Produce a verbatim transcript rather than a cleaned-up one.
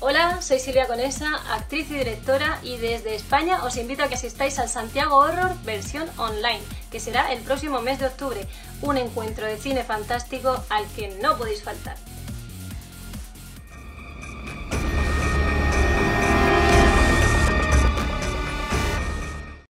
Hola, soy Silvia Conesa, actriz y directora, y desde España os invito a que asistáis al Santiago Horror versión online, que será el próximo mes de octubre, un encuentro de cine fantástico al que no podéis faltar.